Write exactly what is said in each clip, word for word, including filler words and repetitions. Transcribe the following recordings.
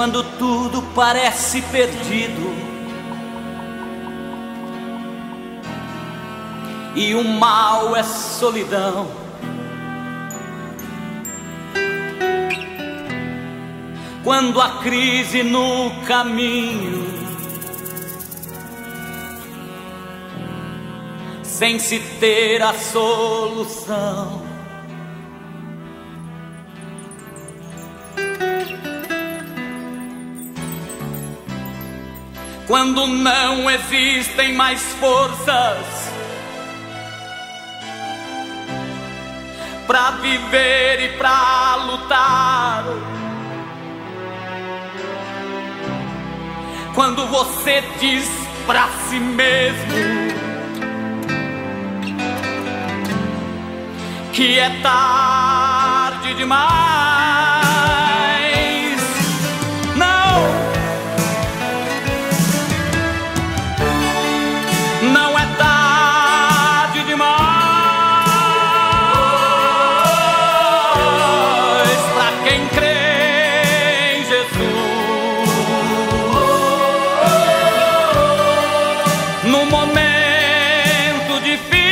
quando tudo parece perdido e o mal é solidão. Quando há crise no caminho, sem se ter a solução. Quando não existem mais forças pra viver e pra lutar. Quando você diz pra si mesmo que é tarde demais. Não, não é tarde demais pra quem crê em Jesus. No momento difícil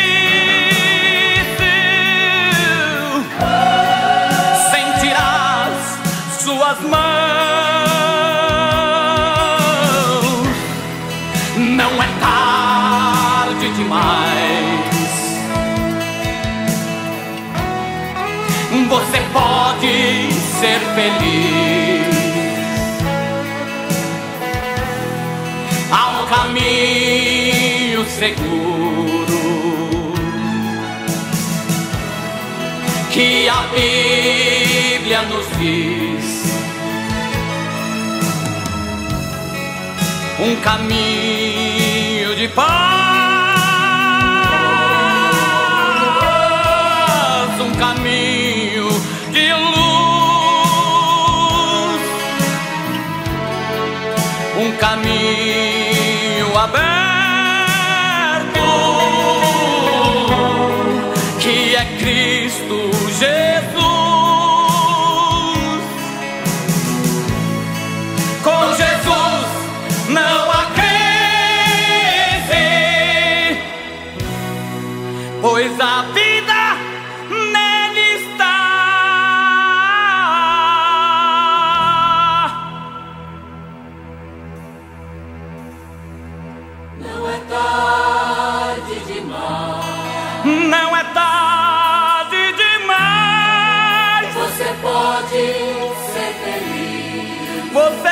suas mãos, não é tarde demais. Você pode ser feliz. Há um caminho seguro que a Bíblia nos diz. Um caminho de paz, um caminho de luz, um caminho aberto, que é Cristo Jesus. Com Jesus não há crise, pois a vida nele está. Não é tarde demais. Não é tarde demais. Você pode ser feliz. Você